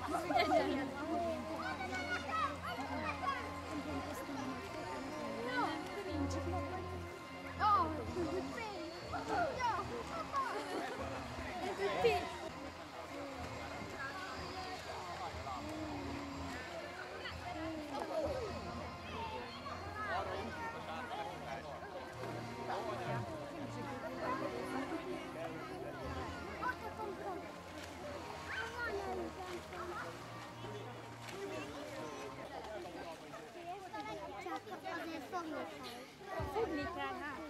Fogni kell, hát.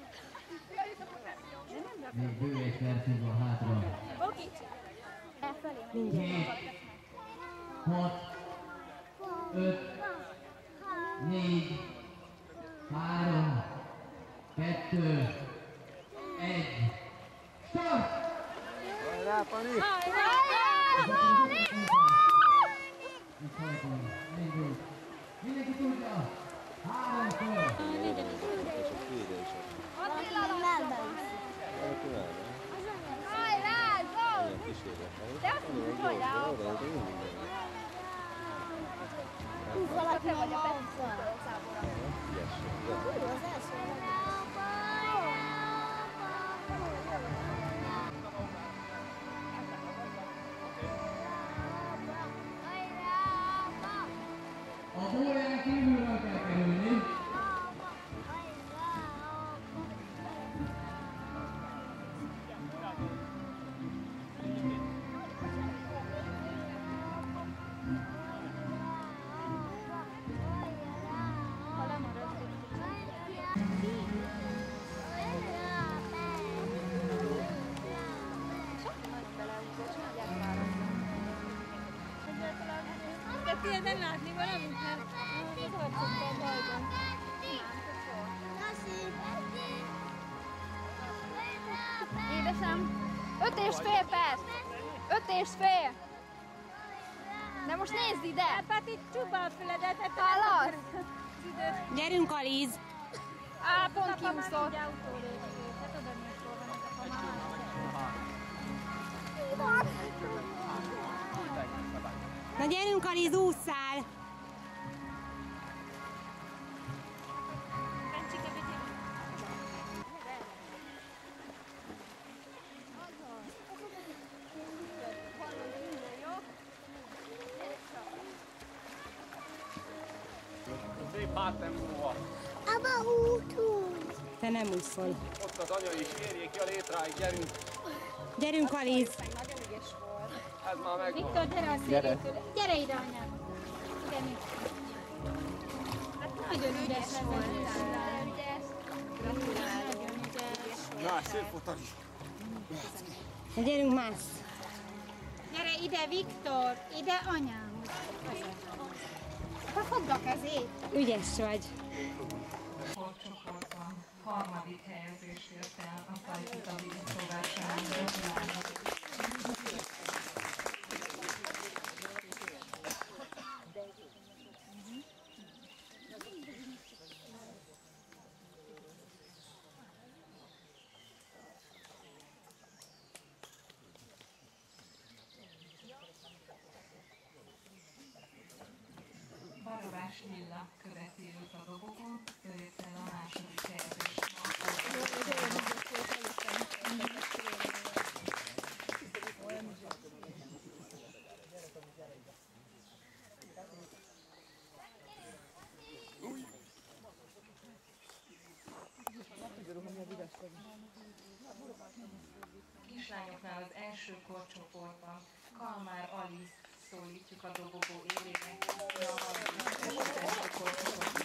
Még bő egy percünk van hátra. Oké. Elfelé. 7, 6, 5, 4, 3, 2, 1, start! Hajrá, Pani! Mindenki tudja! 3-szor! Hajrá, go! De azt mondjuk, hogy rá! Húz valaki a mazzal. Az első. A gólyán kívülről kell kerülni. Tényleg látni valamit, mert tartottam a bajban. Édesem, 5,5 perc! 5,5! De most nézd ide! Hát itt csupa a füledet, hallasz? Gyerünk, Aliz! Á, pont kiúszott. Na gyerünk, Aliz, ússzál! Abba útunk! Te nem úszol. Ott az anya is, érjék ki a létráig, gyerünk! Gyerünk, Aliz! Nagyon ügyes volt. Ez már megvan. Viktor, gyere a szélétől. Gyere ide, anyám. Ide mi? Hát nagyon ügyes volt. Nagyon ügyes. Nagyon ügyes. Na, szép volt, Ari. Na gyerünk, mász! Gyere ide, Viktor. Ide, anyám. Akkor fogd a kezét. Ügyes vagy. Sportcsoportban harmadik helyezést ért el a Fajfutabilitó versenyen. Barabás Lilla követi őt a dobogón, ő ért el a második helyezést. Kislányoknál az első korcsoportban Kalmár Alizt szólítjuk a dobogó élére, a harmadik első korcsoportban.